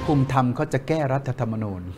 ภูมิธรรมเขาจะแก้รัฐธรรมนูญ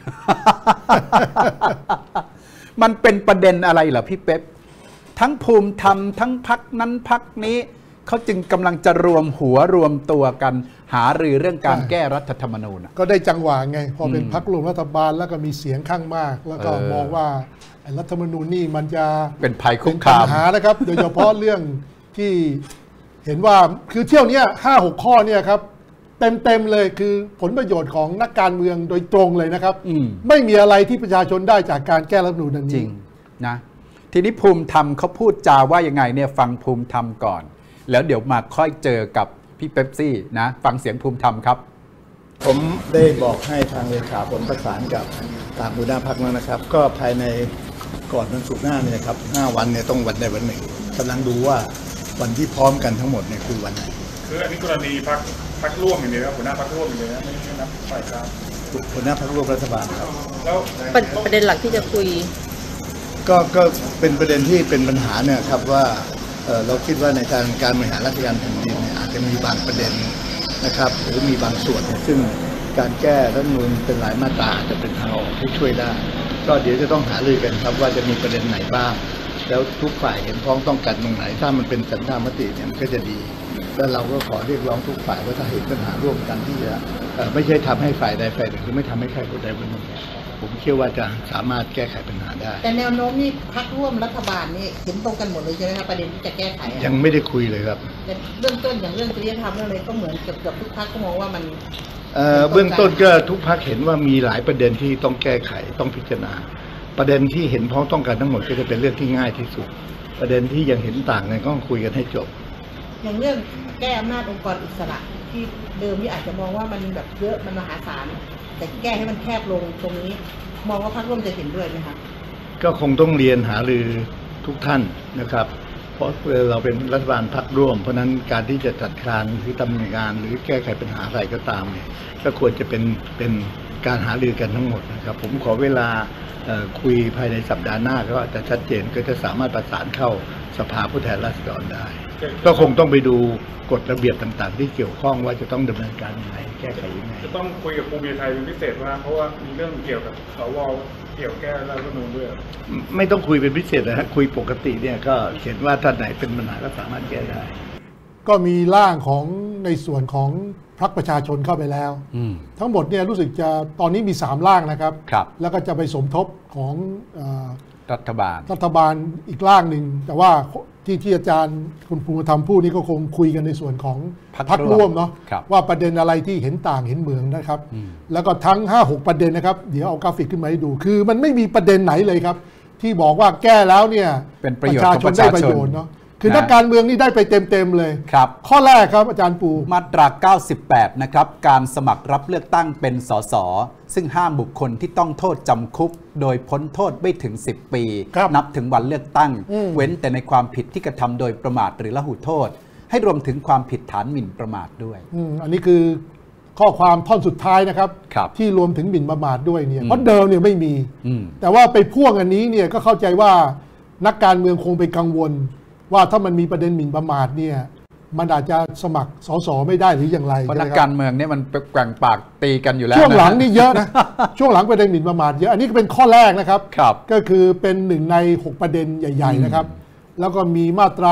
มันเป็นประเด็นอะไรเหรอพี่เป๊ปทั้งภูมิธรรมทั้งพรรคนั้นพรรคนี้เขาจึงกำลังจะรวมหัวรวมตัวกันหารือเรื่องการแก้รัฐธรรมนูญก็ได้จังหวะไงพอเป็นพรรคร่วมรัฐบาลแล้วก็มีเสียงข้างมากแล้วก็มองว่ารัฐธรรมนูญนี่มันจะเป็นภัยคุกคามปัญหานะครับโดยเฉพาะเรื่องที่เห็นว่าคือเที่ยวนี้5-6 ข้อเนี่ยครับเต็มเลยคือผลประโยชน์ของนักการเมืองโดยตรงเลยนะครับไม่มีอะไรที่ประชาชนได้จากการแก้รัฐธรรมนูญนี้จริงนะทีนี้ภูมิธรรมเขาพูดจาว่ายังไงเนี่ยฟังภูมิธรรมก่อนแล้วเดี๋ยวมาค่อยเจอกับพี่เป๊ปซี่นะฟังเสียงภูมิธรรมครับผมได้บอกให้ทางเลขาผมประสานกับทางหัวหน้าพรรคแล้วนะครับก็ภายในก่อนวันศุกร์หน้าเนี่ยครับ5 วันเนี่ยต้องวันใดวันหนึ่งกำลังดูว่าวันที่พร้อมกันทั้งหมดเนี่ยคือวันไหนคืออันนี้กรณีพรรคร่วมอย่างเดียวหัวหน้าพรรคร่วมอย่างเดียวไม่ใช่นับฝ่ายค้านหัวหน้าพรรคร่วมรัฐบาลครับแล้วประเด็นหลักที่จะคุยก็เป็นประเด็นที่เป็นปัญหาเนี่ยครับว่าเราคิดว่าในการบริหารราชการแผ่นดินเนี่ยอาจจะมีบางประเด็นนะครับหรือมีบางส่วนซึ่งการแก้รัฐธรรมนูญเป็นหลายมาตราจะเป็นทางออกที่ช่วยได้ก็เดี๋ยวจะต้องหารือกันครับว่าจะมีประเด็นไหนบ้างแล้วทุกฝ่ายเห็นพ้องต้องกันตรงไหนถ้ามันเป็นสันธามติเนี่ยมันก็จะดีแล้วเราก็ขอเรียกร้องทุกฝ่ายว่าถ้าเห็นปัญหาร่วมกันที่จะไม่ใช่ทำให้ฝ่ายใดฝ่ายหนึ่งคือไม่ทำให้ใครคนใดคนหนึ่งผมเชื่อว่าจะสามารถแก้ไขปัญหาได้แต่แนวโน้มนี่พรรคร่วมรัฐบาลนี่เห็นตรงกันหมดเลยใช่ไหมครับประเด็นที่จะแก้ไขยังไม่ได้คุยเลยครับเบื้องต้นอย่างเรื่องจริยธรรมเรื่องอะไรก็เหมือนกับทุกพรรคก็มองว่ามันเบื้องต้นก็ทุกพรรคเห็นว่ามีหลายประเด็นที่ต้องแก้ไขต้องพิจารณาประเด็นที่เห็นพ้องต้องกันทั้งหมดก็จะเป็นเรื่องที่ง่ายที่สุดประเด็นที่ยังเห็นต่างกันก็ต้องคุยกันให้จบอย่างเรื่องแก้อำนาจองค์กรอิสระที่เดิมที่อาจจะมองว่ามันแบบเยอะมันมหาศาลแต่แก้ให้มันแคบลงตรงนี้มองว่าพรรคร่วมจะเห็นด้วยไหมคะก็คงต้องเรียนหารือทุกท่านนะครับเพราะเราเป็นรัฐบาลพรรคร่วมเพราะนั้นการที่จะจัดการหรือดำเนินงานหรือแก้ไขปัญหาอะไรก็ตามเนี่ยก็ควรจะเป็นการหารือกันทั้งหมดนะครับผมขอเวลาคุยภายในสัปดาห์หน้าก็จะชัดเจนก็จะสามารถประสานเข้าสภาผู้แทนราษฎรได้ก็คงต้องไปดูกฎระเบียบต่างๆที่เกี่ยวข้องว่าจะต้องดำเนินการยังไงแก้ไขยังไงจะต้องคุยกับภูมิใจไทยเป็นพิเศษว่าเพราะว่ามีเรื่องเกี่ยวกับสวเกี่ยวแก้รัฐธรรมนูญด้วยไม่ต้องคุยเป็นพิเศษนะฮะคุยปกติเนี่ยก็เห็นว่าท่านไหนเป็นปัญหาก็สามารถแก้ได้ก็มีร่างของในส่วนของพรรคประชาชนเข้าไปแล้วทั้งหมดเนี่ยรู้สึกจะตอนนี้มี3 ร่างนะครับแล้วก็จะไปสมทบของรัฐบาลอีกร่างหนึ่งแต่ว่าที่อาจารย์คุณภูมิธรรมพูดนี่ก็คงคุยกันในส่วนของพรรคร่วมเนาะว่าประเด็นอะไรที่เห็นต่างเห็นเหมือนนะครับแล้วก็ทั้ง 5-6 ประเด็นนะครับเดี๋ยวเอากราฟิกขึ้นมาให้ดูคือมันไม่มีประเด็นไหนเลยครับที่บอกว่าแก้แล้วเนี่ยเป็นประโยชน์ของประชาชนเนาะคือนักการเมืองนี่ได้ไปเต็มเลยครับข้อแรกครับอาจารย์ปูมาตรา98นะครับการสมัครรับเลือกตั้งเป็นสสซึ่งห้ามบุคคลที่ต้องโทษจำคุกโดยพ้นโทษไม่ถึง10 ปีนับถึงวันเลือกตั้งเว้นแต่ในความผิดที่กระทำโดยประมาทหรือละหุโทษให้รวมถึงความผิดฐานหมิ่นประมาทด้วยอันนี้คือข้อความท่อนสุดท้ายนะครับที่รวมถึงหมิ่นประมาทด้วยเนี่ยเพราะเดิมเนี่ยไม่มีแต่ว่าไปพ่วงอันนี้เนี่ยก็เข้าใจว่านักการเมืองคงไปกังวลว่าถ้ามันมีประเด็นหมิ่นประมาทเนี่ยมันอาจจะสมัครสสไม่ได้หรืออย่างไรเพราะนักการเมืองเนี่ยมันแกว่งปากตีกันอยู่แล้วช่วงหลังนี่เยอะนะช่วงหลังประเด็นหมิ่นประมาทเยอะอันนี้ก็เป็นข้อแรกนะครับก็คือเป็น1 ใน 6 ประเด็นใหญ่ๆนะครับแล้วก็มีมาตรา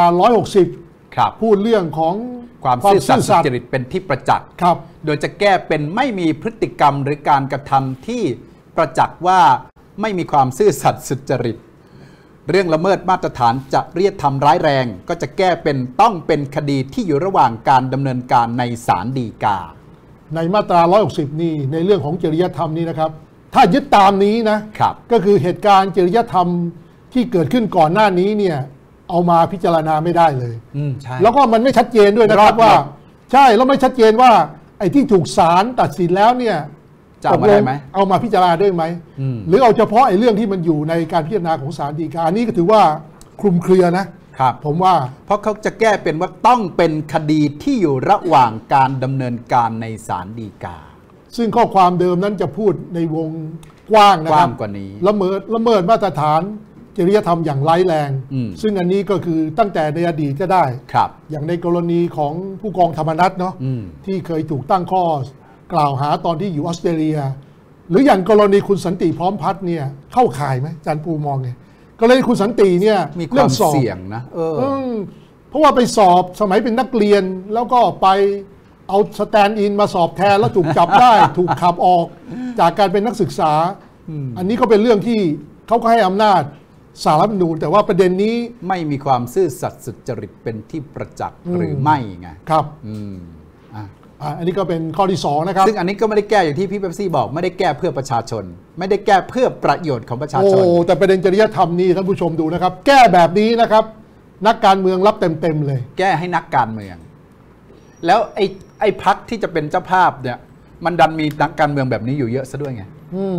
160พูดเรื่องของความซื่อสัตย์สุจริตเป็นที่ประจักษ์โดยจะแก้เป็นไม่มีพฤติกรรมหรือการกระทำที่ประจักษ์ว่าไม่มีความซื่อสัตย์สุจริตเรื่องละเมิดมาตรฐานจริยธรรมร้ายแรงก็จะแก้เป็นต้องเป็นคดีที่อยู่ระหว่างการดำเนินการในศาลฎีกาในมาตรา160นี่ในเรื่องของจริยธรรมนี้นะครับถ้ายึดตามนี้นะก็คือเหตุการณ์จริยธรรมที่เกิดขึ้นก่อนหน้านี้เนี่ยเอามาพิจารณาไม่ได้เลยแล้วก็มันไม่ชัดเจนด้วยนะครับว่าใช่แล้วไม่ชัดเจนว่าไอ้ที่ถูกศาลตัดสินแล้วเนี่ยจะเอามาได้ไหมเอามาพิจารณาได้ไหมหรือเอาเฉพาะไอ้เรื่องที่มันอยู่ในการพิจารณาของศาลฎีกาอันนี้ก็ถือว่าคลุมเครือนะครับผมว่าเพราะเขาจะแก้เป็นว่าต้องเป็นคดีที่อยู่ระหว่างการดำเนินการในศาลฎีกาซึ่งข้อความเดิมนั้นจะพูดในวงกว้างนะครับกว่านี้ละเมิดมาตรฐานจริยธรรมอย่างร้ายแรงซึ่งอันนี้ก็คือตั้งแต่ในอดีตก็ได้อย่างในกรณีของผู้กองธรรมนัสเนาะที่เคยถูกตั้งข้อกล่าวหาตอนที่อยู่ออสเตรเลีย หรืออย่างกรณีคุณสันติพร้อมพัฒน์เนี่ยเข้าข่ายไหมอาจารย์ปูมองไงกรณีคุณสันติเนี่ยมีความเสี่ยงนะเพราะว่าไปสอบสมัยเป็นนักเรียนแล้วก็ไปเอาสแตนด์อินมาสอบแทนแล้วถูกจับได้ ถูกขับออกจากการเป็นนักศึกษาอันนี้ก็เป็นเรื่องที่เขาก็ให้อำนาจศาลรัฐธรรมนูญแต่ว่าประเด็นนี้ไม่มีความซื่อสัตย์สุจริตเป็นที่ประจักษ์หรือไม่ไงครับอันนี้ก็เป็นข้อที่2นะครับซึ่งอันนี้ก็ไม่ได้แก้อย่างที่พี่เป๊ปซี่บอกไม่ได้แก้เพื่อประชาชนไม่ได้แก้เพื่อประโยชน์ของประชาชนแต่ประเด็นจริยธรรมนี่ท่านผู้ชมดูนะครับแก้แบบนี้นะครับนักการเมืองรับเต็มเลยแก้ให้นักการเมืองแล้วไอ้พรรคที่จะเป็นเจ้าภาพเนี่ยมันดันมีนักการเมืองแบบนี้อยู่เยอะซะด้วยไง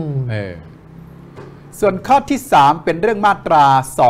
ส่วนข้อที่3เป็นเรื่องมาตรา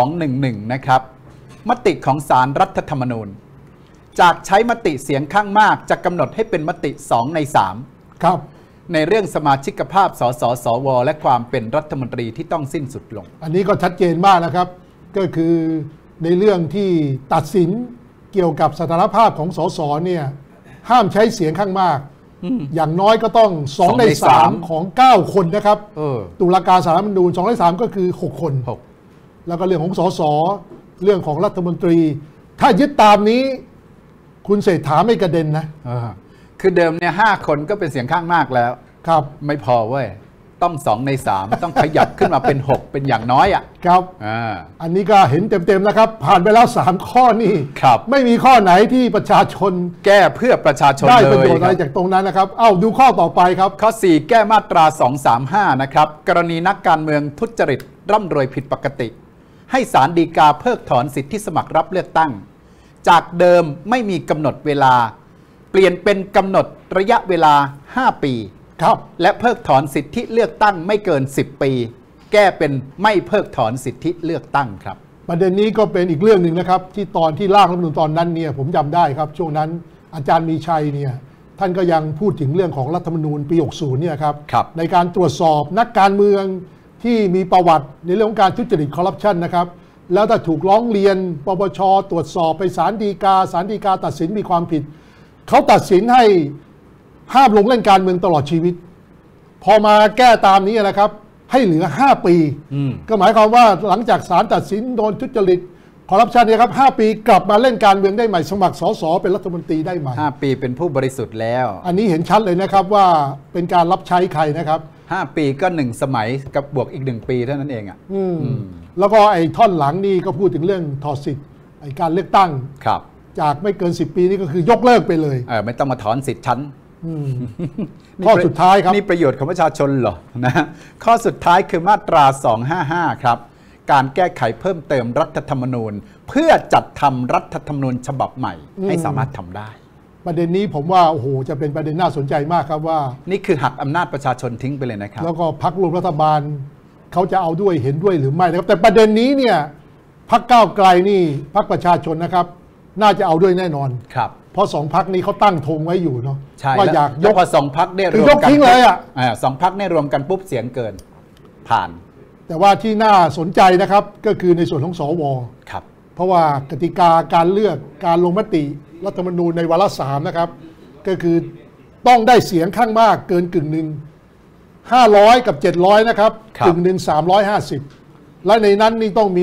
211นะครับมติของศาลรัฐธรรมนูญจากใช้มติเสียงข้างมากจะกำหนดให้เป็นมติ2 ใน 3 ครับในเรื่องสมาชิกภาพสสสวและความเป็นรัฐมนตรีที่ต้องสิ้นสุดลงอันนี้ก็ชัดเจนมากนะครับก็คือในเรื่องที่ตัดสินเกี่ยวกับสถานภาพของสสเนี่ยห้ามใช้เสียงข้างมากอย่างน้อยก็ต้อง2 ใน 3ของ9คนนะครับตุลาการศาลรัฐธรรมนูญ2 ใน 3ก็คือ6 คนแล้วก็เรื่องของสสเรื่องของรัฐมนตรีถ้ายึดตามนี้คุณเศรษฐาไม่กระเด็นนะคือเดิมเนี่ย5 คนก็เป็นเสียงข้างมากแล้วครับไม่พอเว้ยต้อง2 ใน 3ต้องขยับขึ้นมาเป็น6เป็นอย่างน้อยอ่ะครับอันนี้ก็เห็นเต็มๆนะครับผ่านไปแล้ว3 ข้อนี่ไม่มีข้อไหนที่ประชาชนแก้เพื่อประชาชนได้ประโยชน์อะไรจากตรงนั้นนะครับดูข้อต่อไปครับข้อ4แก้มาตรา235นะครับกรณีนักการเมืองทุจริตร่ำรวยผิดปกติให้ศาลฎีกาเพิกถอนสิทธิสมัครรับเลือกตั้งจากเดิมไม่มีกำหนดเวลาเปลี่ยนเป็นกำหนดระยะเวลา5 ปีครับและเพิกถอนสิทธิเลือกตั้งไม่เกิน10 ปีแก้เป็นไม่เพิกถอนสิทธิเลือกตั้งครับประเด็นนี้ก็เป็นอีกเรื่องหนึ่งนะครับที่ตอนที่ร่างรัฐธรรมนูญตอนนั้นเนี่ยผมจำได้ครับช่วงนั้นอาจารย์มีชัยเนี่ยท่านก็ยังพูดถึงเรื่องของรัฐธรรมนูญปี60เนี่ยครับในการตรวจสอบนักการเมืองที่มีประวัติในเรื่องของการทุจริตคอร์รัปชันนะครับแล้วถ้าถูกร้องเรียนปปช.ตรวจสอบไปศาลฎีกาตัดสินมีความผิดเขาตัดสินให้ห้ามลงเล่นการเมืองตลอดชีวิตพอมาแก้ตามนี้นะครับให้เหลือ5 ปีก็หมายความว่าหลังจากศาลตัดสินโดนทุจริตคอร์รัปชันเนี่ยครับ5 ปีกลับมาเล่นการเมืองได้ใหม่สมัครสสเป็นรัฐมนตรีได้ใหม่ 5 ปีเป็นผู้บริสุทธิ์แล้วอันนี้เห็นชัดเลยนะครับว่าเป็นการรับใช้ใครนะครับ 5 ปีก็1 สมัยกับบวกอีก1 ปีเท่านั้นเองแล้วก็ไอ้ท่อนหลังนี่ก็พูดถึงเรื่องถอดสิทธิ์ไอ้การเลือกตั้งจากไม่เกิน10 ปีนี่ก็คือยกเลิกไปเลยไม่ต้องมาถอนสิทธิ์ชั้นข้อสุดท้ายครับนี่ประโยชน์ของประชาชนเหรอนะข้อสุดท้ายคือมาตรา255ครับการแก้ไขเพิ่มเติมรัฐธรรมนูญเพื่อจัดทำรัฐธรรมนูญฉบับใหม่ให้สามารถทำได้ประเด็นนี้ผมว่าโอ้โหจะเป็นประเด็นน่าสนใจมากครับว่านี่คือหักอำนาจประชาชนทิ้งไปเลยนะครับแล้วก็พรรคร่วมรัฐบาลเขาจะเอาด้วยเห็นด้วยหรือไม่นะครับแต่ประเด็นนี้เนี่ยพรรคก้าวไกลนี่พรรคประชาชนนะครับน่าจะเอาด้วยแน่นอนครับเพราะ2 พรรคนี้เขาตั้งธงไว้อยู่เนาะว่าอยากยกพอ2 พรรคได้รวมกัน2 พรรคได้รวมกันปุ๊บเสียงเกินผ่านแต่ว่าที่น่าสนใจนะครับก็คือในส่วนของสวครับเพราะว่ากติกาการเลือกการลงมติรัฐธรรมนูญในวาระ3นะครับก็คือต้องได้เสียงข้างมากเกินกึ่งหนึ่ง500 กับ 700นะครับกึ่งหนึ่ง350และในนั้นนี่ต้องมี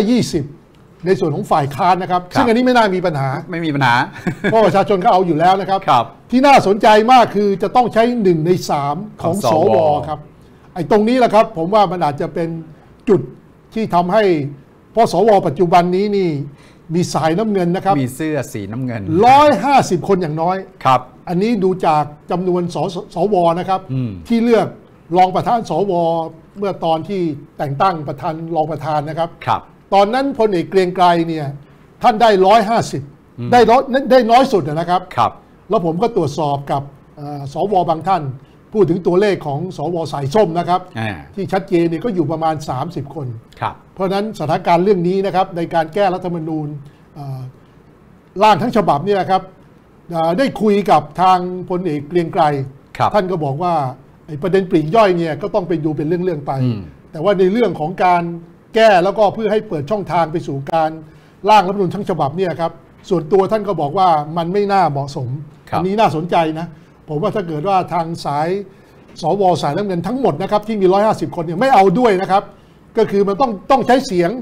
120ในส่วนของฝ่ายค้านนะครับซึ่งอันนี้ไม่น่ามีปัญหาไม่มีปัญหาเพราะประชาชนก็เอาอยู่แล้วนะครับที่น่าสนใจมากคือจะต้องใช้1 ใน 3ของสวครับไอ้ตรงนี้แหละครับผมว่ามันอาจจะเป็นจุดที่ทำให้เพราะสวปัจจุบันนี้นี่มีสายน้ำเงินนะครับมีเสื้อสีน้ำเงิน 150 คนอย่างน้อยครับอันนี้ดูจากจำนวนสวนะครับที่เลือกรองประธานสวเมื่อตอนที่แต่งตั้งประธานรองประธานนะครับตอนนั้นพลเอกเกรียงไกรเนี่ยท่านได้150ได้น้อยสุดนะครับแล้วผมก็ตรวจสอบกับสวบางท่านพูดถึงตัวเลขของสวสายส้มนะครับที่ชัดเจนเนี่ยก็อยู่ประมาณ30 คนเพราะฉะนั้นสถานการณ์เรื่องนี้นะครับในการแก้รัฐธรรมนูญร่างทั้งฉบับเนี่ยครับได้คุยกับทางพลเอกเกรียงไกรท่านก็บอกว่าประเด็นปลีกย่อยเนี่ยก็ต้องไปดูเป็นเรื่องๆไปแต่ว่าในเรื่องของการแก้แล้วก็เพื่อให้เปิดช่องทางไปสู่การร่างรัฐธรรมนูญทั้งฉบับเนี่ยครับส่วนตัวท่านก็บอกว่ามันไม่น่าเหมาะสมอันนี้น่าสนใจนะผมว่าถ้าเกิดว่าทางสายสวสายน้ำเงินทั้งหมดนะครับที่มี150 คนเนี่ยไม่เอาด้วยนะครับก็คือมันต้องใช้เสียง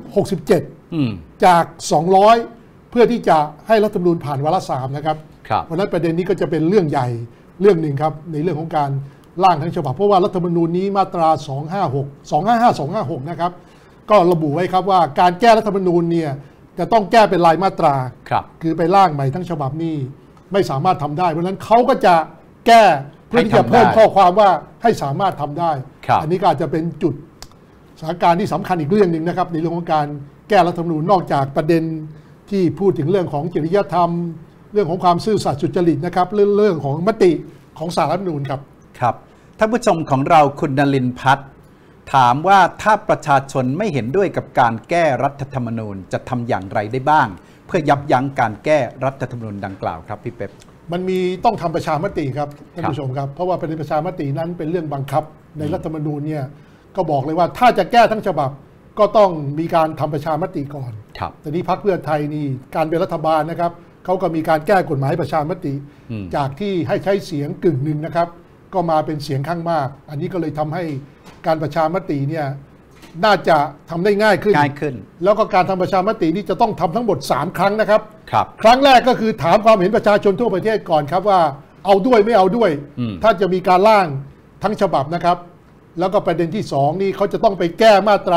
67จาก200เพื่อที่จะให้รัฐธรรมนูญผ่านวาระ3นะครับเพราะนั้นประเด็นนี้ก็จะเป็นเรื่องใหญ่เรื่องหนึ่งครับในเรื่องของการร่างทั้งฉบับเพราะว่ารัฐธรรมนูญนี้มาตรา255 นะครับก็ระบุไว้ครับว่าการแก้รัฐธรรมนูญเนี่ยจะต้องแก้เป็นรายมาตราคือไปร่างใหม่ทั้งฉบับนี้ไม่สามารถทำได้เพราะฉะนั้นเขาก็จะแก้เพื่อที่จะเพิ่มข้อความว่าให้สามารถทำได้อันนี้ก็อาจจะเป็นจุดสถานการณ์ที่สำคัญอีกเรื่องหนึ่งนะครับในเรื่องของการแก้รัฐธรรมนูญนอกจากประเด็นที่พูดถึงเรื่องของจริยธรรมเรื่องของความซื่อสัตย์สุจริตนะครับเรื่องของมติของศาลรัฐธรรมนูญครับครับท่านผู้ชมของเราคุณนลินทร์พัฒน์ถามว่าถ้าประชาชนไม่เห็นด้วยกับการแก้รัฐธรรมนูญจะทำอย่างไรได้บ้างเพื่อยับยั้งการแก้รัฐธรรมนูญดังกล่าวครับพี่เป๊ปมันมีต้องทำประชามติครับท่านผู้ชมครับเพราะว่าประเด็นประชามตินั้นเป็นเรื่องบังคับในรัฐธรรมนูญเนี่ยก็บอกเลยว่าถ้าจะแก้ทั้งฉบับก็ต้องมีการทำประชามติก่อนแต่นี้พรรคเพื่อไทยนี่การเป็นรัฐบาลนะครับเขาก็มีการแก้กฎหมายประชามติจากที่ให้ใช้เสียงกึ่งหนึ่งนะครับก็มาเป็นเสียงข้างมากอันนี้ก็เลยทำให้การประชามติเนี่ยน่าจะทำได้ง่ายขึ้นแล้วก็การทำประชามตินี่จะต้องทำทั้งหมด3 ครั้งนะครับครั้งแรกก็คือถามความเห็นประชาชนทั่วประเทศก่อนครับว่าเอาด้วยไม่เอาด้วยถ้าจะมีการร่างทั้งฉบับนะครับแล้วก็ประเด็นที่2นี่เขาจะต้องไปแก้มาตรา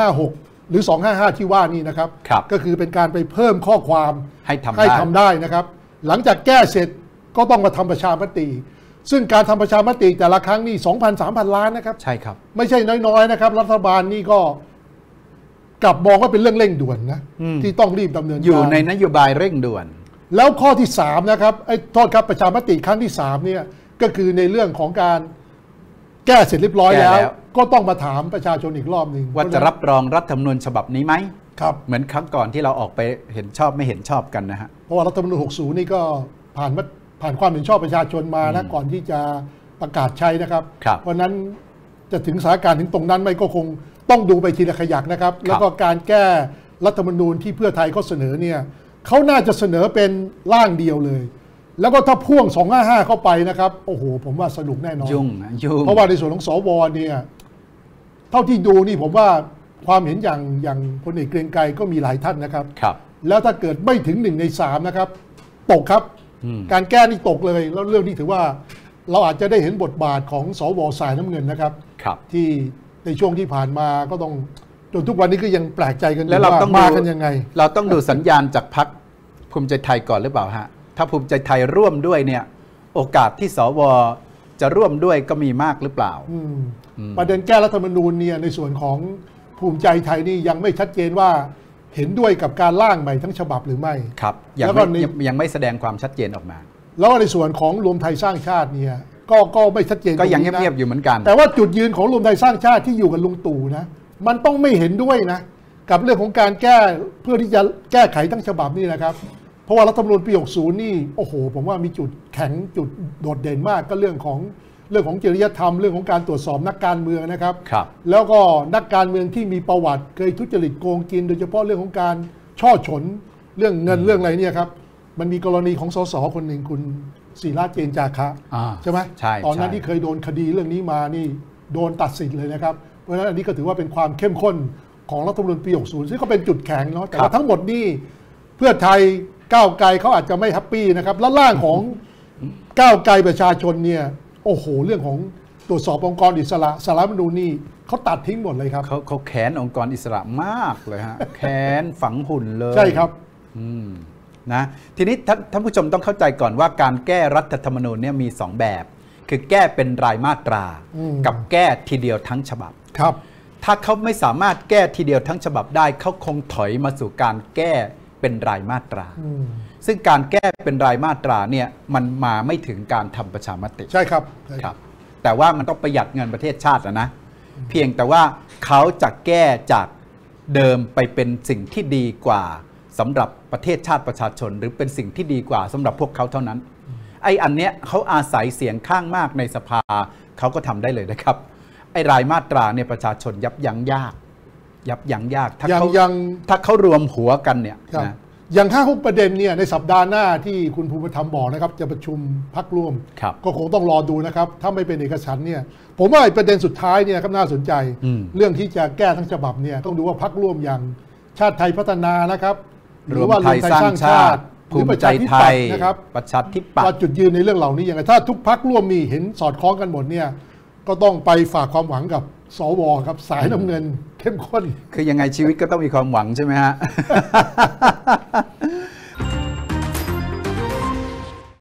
256หรือ255ที่ว่านี่นะครับก็คือเป็นการไปเพิ่มข้อความให้ทำได้นะครับหลังจากแก้เสร็จก็ต้องมาทำประชามติซึ่งการทำประชามติแต่ละครั้งนี่ 2,000-3,000 ล้านนะครับใช่ครับไม่ใช่น้อยๆนะครับรัฐบาลนี่ก็กลับมองว่าเป็นเรื่องเร่งด่วนนะที่ต้องรีบดำเนินการอยู่ในนโยบายเร่งด่วนแล้วข้อที่3นะครับโทษครับประชามติครั้งที่3เนี่ยก็คือในเรื่องของการแก้เสร็จเรียบร้อยแล้วก็ต้องมาถามประชาชนอีกรอบหนึ่งว่าจะรับรองรัฐธรรมนูญฉบับนี้ไหมครับเหมือนครั้งก่อนที่เราออกไปเห็นชอบไม่เห็นชอบกันนะฮะเพราะว่ารัฐธรรมนูญ60นี่ก็ผ่านความเห็นชอบประชาชนมานะก่อนที่จะประกาศใช้นะครับเพราะนั้นจะถึงสถานการณ์ถึงตรงนั้นไม่ก็คงต้องดูไปทีละขยักนะครับแล้วก็การแก้รัฐธรรมนูญที่เพื่อไทยเขาเสนอเนี่ยเขาน่าจะเสนอเป็นร่างเดียวเลยแล้วก็ถ้าพ่วง255เข้าไปนะครับโอ้โหผมว่าสนุกแน่นอนยุ่งเพราะว่าในส่วนของสวเนี่ยเท่าที่ดูนี่ผมว่าความเห็นอย่างพลเอกเกรียงไกรก็มีหลายท่านนะครับแล้วถ้าเกิดไม่ถึง1 ใน 3นะครับตกครับการแก้นี่ตกเลยแล้วเรื่องนี้ถือว่าเราอาจจะได้เห็นบทบาทของสวสายน้ำเงินนะครับที่ในช่วงที่ผ่านมาก็ต้องจนทุกวันนี้ก็ยังแปลกใจกันแล้วเราต้องมากันยังไงเราต้องดูสัญญาณจากพรรคภูมิใจไทยก่อนหรือเปล่าฮะถ้าภูมิใจไทยร่วมด้วยเนี่ยโอกาสที่สวจะร่วมด้วยก็มีมากหรือเปล่าประเด็นแก้รัฐธรรมนูญเนี่ยในส่วนของภูมิใจไทยนี่ยังไม่ชัดเจนว่าเห็นด้วยกับการร่างใหม่ทั้งฉบับหรือไม่ครับยังไม่แสดงความชัดเจนออกมาแล้วในส่วนของรวมไทยสร้างชาติเนี่ยก็ไม่ชัดเจนก็ยังเงียบๆอยู่เหมือนกันแต่ว่าจุดยืนของรวมไทยสร้างชาติที่อยู่กับลุงตู่นะมันต้องไม่เห็นด้วยนะกับเรื่องของการแก้เพื่อที่จะแก้ไขทั้งฉบับนี่นะครับเพราะว่ารัฐธรรมนูญปี60นี่โอ้โหผมว่ามีจุดแข็งจุดโดดเด่นมากก็เรื่องของจริยธรรมเรื่องของการตรวจสอบนักการเมืองนะครับแล้วก็นักการเมืองที่มีประวัติเคยทุจริตโกงกินโดยเฉพาะเรื่องของการช่อฉนเรื่องเงินเรื่องอะไรเนี่ยครับมันมีกรณีของสสคนหนึ่งคุณศิระเจนจาคะใช่ไหมตอนนั้นที่เคยโดนคดีเรื่องนี้มานี่โดนตัดสิทธิ์เลยนะครับเพราะฉะนั้นอันนี้ก็ถือว่าเป็นความเข้มข้นของรัฐธรรมนูญปี60ซึ่งก็เป็นจุดแข็งเนาะแต่ว่าทั้งหมดนี่เพื่อไทยก้าวไกลเขาอาจจะไม่แฮปปี้นะครับและร่างของก้าวไกลประชาชนเนี่ยโอ้โหเรื่องของตรวจสอบองค์กรอิสระสารรัฐธรรมนูญนี่เขาตัดทิ้งหมดเลยครับเขาแขนองค์กรอิสระมากเลยฮะแขนฝังหุ่นเลยใช่ครับนะทีนี้ท่านผู้ชมต้องเข้าใจก่อนว่าการแก้รัฐธรรมนูญเนี่ยมี2แบบคือแก้เป็นรายมาตรากับแก้ทีเดียวทั้งฉบับครับถ้าเขาไม่สามารถแก้ทีเดียวทั้งฉบับได้เขาคงถอยมาสู่การแก้เป็นรายมาตราซึ่งการแก้เป็นรายมาตราเนี่ยมันมาไม่ถึงการทำประชามติใช่ครับครับแต่ว่ามันต้องประหยัดเงินประเทศชาตินะเพียงแต่ว่าเขาจะแก้จากเดิมไปเป็นสิ่งที่ดีกว่าสำหรับประเทศชาติประชาชนหรือเป็นสิ่งที่ดีกว่าสำหรับพวกเขาเท่านั้นไอ้อันเนี้ยเขาอาศัยเสียงข้างมากในสภาเขาก็ทำได้เลยนะครับไอ้รายมาตราเนี่ยประชาชนยับยั้งยากถ้าเขารวมหัวกันเนี่ยนะอย่าง5-6ประเด็นเนี่ยในสัปดาห์หน้าที่คุณภูมิธรรมบอกนะครับจะประชุมพรรคร่วมก็คงต้องรอดูนะครับถ้าไม่เป็นเอกฉันท์เนี่ยผมว่าประเด็นสุดท้ายเนี่ยครับน่าสนใจเรื่องที่จะแก้ทั้งฉบับเนี่ยต้องดูว่าพรรคร่วมอย่างชาติไทยพัฒนานะครับหรือว่ารวมไทยสร้างชาติภูมิใจไทยนะครับประชาธิปัตย์ว่าจุดยืนในเรื่องเหล่านี้ยังไงถ้าทุกพรรคร่วมมีเห็นสอดคล้องกันหมดเนี่ยก็ต้องไปฝากความหวังกับสวครับสายน้ำเงินเข้มข้นคือยังไงชีวิตก็ต้องมีความหวังใช่ไหมฮะ